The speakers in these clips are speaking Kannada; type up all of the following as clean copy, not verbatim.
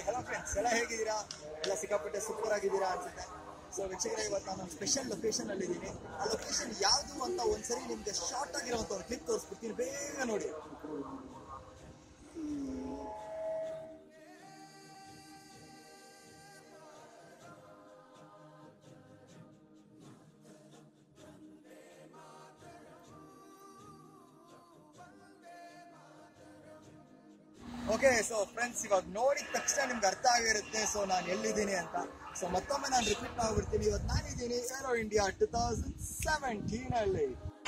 ಹಲೋ ಫ್ರೆಂಡ್ಸ್, ಎಲ್ಲ ಹೇಗಿದ್ದೀರಾ? ಎಲ್ಲ ಸಿಕ್ಕಾಪಟ್ಟೆ ಸೂಪರ್ ಆಗಿದ್ದೀರಾ ಅನ್ಸುತ್ತೆ. ಸೊ ವೀಕ್ಷಕರೇ, ಇವತ್ತು ನಾನು ಸ್ಪೆಷಲ್ ಲೊಕೇಶನ್ ಅಲ್ಲಿ ಇದ್ದೀನಿ. ಆ ಲೊಕೇಶನ್ ಯಾವುದು ಅಂತ ಒಂದ್ಸರಿ ನಿಮ್ಗೆ ಶಾರ್ಟ್ ಆಗಿರೋಂಥ ಒಂದು ಕ್ಲಿಪ್ ತೋರಿಸ್ಬಿಡ್ತೀನಿ, ಬೇಗ ನೋಡಿ. ಓಕೆ, ಸೊ ಫ್ರೆಂಡ್ಸ್, ಇವಾಗ ನೋಡಿದ ತಕ್ಷಣ ನಿಮ್ಗೆ ಅರ್ಥ ಆಗಿರುತ್ತೆ ಸೊ ನಾನು ಎಲ್ಲಿದ್ದೀನಿ ಅಂತ. ಸೊ ಮತ್ತೊಮ್ಮೆ ನಾನು ರಿಪೀಟ್ ಮಾಡ್ಬಿಡ್ತೀನಿ. ಇವತ್ತು ನಾನಿದ್ದೀನಿ ಏರೋ ಇಂಡಿಯಾ 2017 ಅಲ್ಲಿ.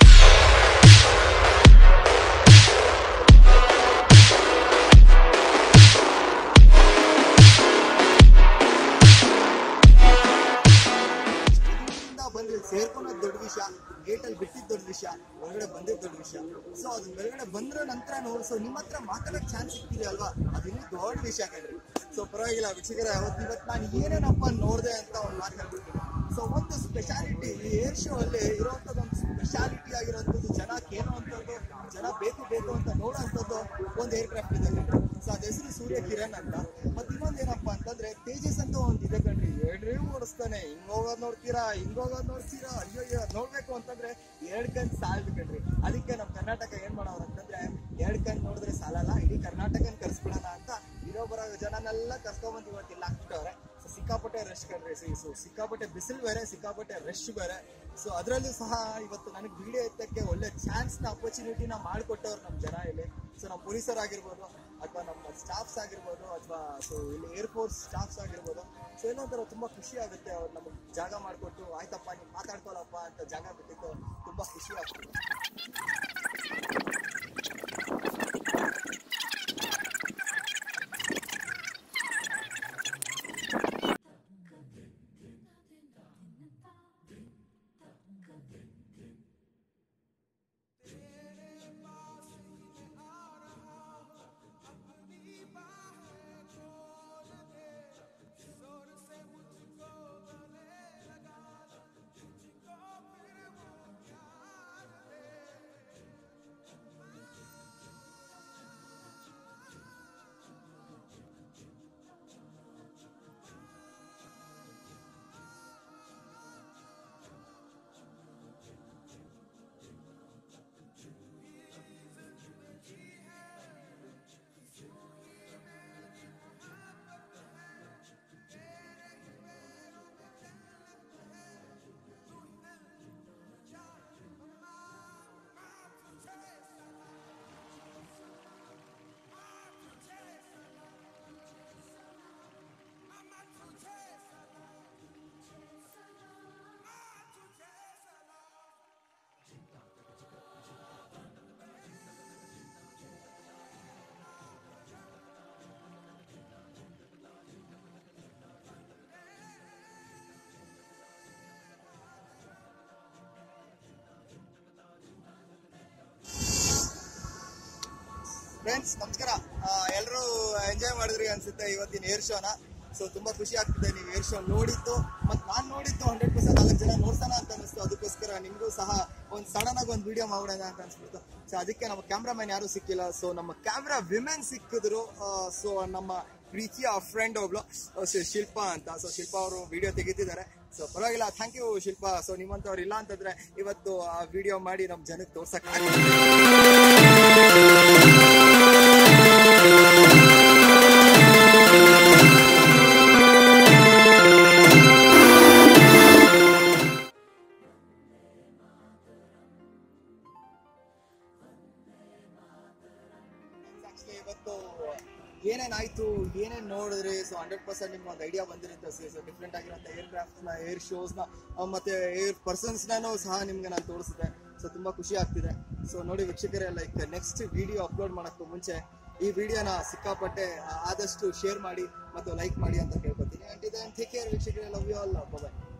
ಸೇರ್ಕೊಂಡೋದ್ ದೊಡ್ಡ ವಿಷಯ, ಗೇಟ್ ಅಲ್ಲಿ ಬಿಟ್ಟಿದ್ ದೊಡ್ಡ ವಿಷಯ, ಹೊರಗಡೆ ಬಂದಿದ್ ದೊಡ್ಡ ವಿಷಯ. ಸೊ ಅದ್ ಹೊರಗಡೆ ಬಂದ್ರ ನಂತರ ನೋಡಿ, ಸೊ ನಿಮ್ಮ ಹತ್ರ ಮಾತಾಡೋಕ್ ಚಾನ್ಸ್ ಸಿಗ್ತಿದೆ ಅಲ್ವಾ, ಅದಿನ್ನೂ ದೊಡ್ಡ ವಿಷಯ ಕಣ್ರಿ. ಸೊ ಪರವಾಗಿಲ್ಲ ವೀಕ್ಷಕರ, ಇವತ್ತು ನಾನು ಏನೇನಪ್ಪ ನೋಡಿದೆ ಅಂತ ಒಂದು ಮಾತು ಹೇಳ್ಬಿಡ್ತೀನಿ. ಸೊ ಒಂದು ಸ್ಪೆಷಾಲಿಟಿ ಈ ಏರ್ ಶೋ ಅಲ್ಲಿ ಇರುವಂತದ್ದು, ಒಂದು ಸ್ಪೆಷಾಲಿಟಿ ಆಗಿರುವಂತದ್ದು, ಜನ ಕೇಳುವಂಥದ್ದು, ಜನ ಬೇಕು ಅಂತ ನೋಡುವಂಥದ್ದು ಒಂದು ಏರ್ಕ್ರಾಫ್ಟ್ ಇದೆ ಕಣ್ರಿ. ಸೊ ಅದ ಹೆಸರು ಸೂರ್ಯ ಕಿರಣ್ ಅಂತ. ಮತ್ತೆ ಇನ್ನೊಂದು ಏನಪ್ಪಾ ಅಂತಂದ್ರೆ ತೇಜಸ್ ಅಂತ ಒಂದು ಇದೆ ಕಣ್ರಿ. ಎರಡೇ ಓಡಿಸ್ತಾನೆ, ಹಿಂಗ್ ಹೋಗೋದ್ ನೋಡ್ತೀರಾ, ಅಯ್ಯೋ ನೋಡ್ಬೇಕು ಅಂತಂದ್ರೆ 2 ಕಣ್ ಸಾಲದು ಕಣ್ರಿ. ಅದಕ್ಕೆ ನಮ್ ಕರ್ನಾಟಕ ಏನ್ ಮಾಡೋರು ಅಂತಂದ್ರೆ 2 ಕಣ್ ನೋಡಿದ್ರೆ ಸಾಲಲ್ಲ, ಇಡೀ ಕರ್ನಾಟಕನ್ ಕರ್ಸ್ಬಿಡೋಣ ಅಂತ ಇರೋಬರೋ ಜನನೆಲ್ಲ ಕರ್ಸ್ಕೊಂಡ್ಬಂದು ಇವತ್ತು ಇಲ್ಲಿ ಹಾಕ್ಬಿಟ್ಟವ್ರೆ. ಸೊ ಸಿಕ್ಕಾಪಟ್ಟೆ ರಶ್ ಕಣ್ರಿ. ಸೊ ಸಿಕ್ಕಾಪಟ್ಟೆ ಬಿಸಿಲು ಬೇರೆ, ಸಿಕ್ಕಾಪಟ್ಟೆ ರಶ್ ಬೇರೆ. ಸೊ ಅದರಲ್ಲೂ ಸಹ ಇವತ್ತು ನನಗೆ ವಿಡಿಯೋ ಎತ್ತಕ್ಕೆ ಒಳ್ಳೆ ಚಾನ್ಸ್ನ ಅಪರ್ಚುನಿಟಿನ ಮಾಡಿಕೊಟ್ಟವ್ರು ನಮ್ಮ ಜನ ಇಲ್ಲಿ. ಸೊ ನಮ್ಮ ಪೊಲೀಸರಾಗಿರ್ಬೋದು, ಅಥವಾ ನಮ್ಮ ಸ್ಟಾಫ್ಸ್ ಆಗಿರ್ಬೋದು, ಅಥವಾ ಸೊ ಇಲ್ಲಿ ಏರ್ಫೋರ್ಸ್ ಸ್ಟಾಫ್ಸ್ ಆಗಿರ್ಬೋದು. ಸೊ ಏನೊಂಥರ ತುಂಬ ಖುಷಿ ಆಗುತ್ತೆ, ಅವ್ರು ನಮಗೆ ಜಾಗ ಮಾಡಿಕೊಟ್ಟು ಆಯ್ತಪ್ಪ ನೀವು ಮಾತಾಡ್ಕೊಳ್ಳಪ್ಪ ಅಂತ ಜಾಗ ಬಿಟ್ಟಿದ್ದು ತುಂಬ ಖುಷಿ ಆಗ್ತದೆ. ಫ್ರೆಂಡ್ಸ್ ನಮಸ್ಕಾರ, ಎಲ್ಲರೂ ಎಂಜಾಯ್ ಮಾಡಿದ್ರಿ ಅನ್ಸುತ್ತೆ ಇವತ್ತಿನ ಏರ್ ಶೋನ. ಸೊ ತುಂಬಾ ಖುಷಿ ಆಗ್ತಿದೆ ನೀವು ಏರ್ ಶೋ ನೋಡಿದ್ದು, ಮತ್ತು ನಾನು ನೋಡಿದ್ದು 100% 4 ಜನ ನೋಡ್ಸೋಣ ಅಂತ ಅನಿಸ್ತು. ಅದಕ್ಕೋಸ್ಕರ ನಿಮಗೂ ಸಹ ಒಂದು ಸಡನ್ ಆಗಿ ಒಂದು ವಿಡಿಯೋ ಮಾಡೋಣ ಅಂತ ಅನ್ಸ್ಬಿಡ್ತು. ಸೊ ಅದಕ್ಕೆ ನಮ್ಮ ಕ್ಯಾಮ್ರಾಮನ್ ಯಾರು ಸಿಕ್ಕಿಲ್ಲ, ಸೊ ನಮ್ಮ ಕ್ಯಾಮ್ರಾ ವಿಮೆನ್ ಸಿಕ್ಕಿದ್ರು. ಸೊ ನಮ್ಮ ಪ್ರೀತಿಯ ಫ್ರೆಂಡ್ ಒಬ್ಳು ಶಿಲ್ಪಾ ಅಂತ. ಸೊ ಶಿಲ್ಪಾ ಅವರು ವಿಡಿಯೋ ತೆಗಿತಿದ್ದಾರೆ. ಸೊ ಪರವಾಗಿಲ್ಲ, ಥ್ಯಾಂಕ್ ಯು ಶಿಲ್ಪಾ. ಸೊ ನಿಮ್ಮಂತವ್ರು ಇಲ್ಲ ಅಂತಂದ್ರೆ ಇವತ್ತು ಆ ವಿಡಿಯೋ ಮಾಡಿ ನಮ್ಮ ಜನಕ್ಕೆ ತೋರ್ಸಕ್ ಇವತ್ತು ಏನೇನಾಯ್ತು, ಏನೇನು ನೋಡಿದ್ರಿ. ಸೊ 100% ನಿಮ್ಗೆ ಒಂದು ಐಡಿಯಾ ಬಂದಿರುತ್ತೆ. ಸೊ ಡಿಫ್ರೆಂಟ್ ಆಗಿರೋಂಥ ಏರ್ಕ್ರಾಫ್ಟ್ನ, ಏರ್ ಶೋಸ್ನ, ಮತ್ತೆ ಏರ್ ಪರ್ಸನ್ಸ್ನೂ ಸಹ ನಿಮ್ಗೆ ನಾನು ತೋರಿಸಿದೆ. ಸೊ ತುಂಬ ಖುಷಿ ಆಗ್ತಿದೆ. ಸೊ ನೋಡಿ ವೀಕ್ಷಕರೇ, ಲೈಕ್ ನೆಕ್ಸ್ಟ್ ವಿಡಿಯೋ ಅಪ್ಲೋಡ್ ಮಾಡೋಕ್ಕೂ ಮುಂಚೆ ಈ ವಿಡಿಯೋನ ಸಿಕ್ಕಾಪಟ್ಟೆ ಆದಷ್ಟು ಶೇರ್ ಮಾಡಿ ಮತ್ತು ಲೈಕ್ ಮಾಡಿ ಅಂತ ಕೇಳ್ಕೊತೀನಿ. ಅಂಡ್ ಟೇಕ್ ಕೇರ್ ವೀಕ್ಷಕರೇ, ಲವ್ ಯು ಆಲ್, ಬಾಯ್.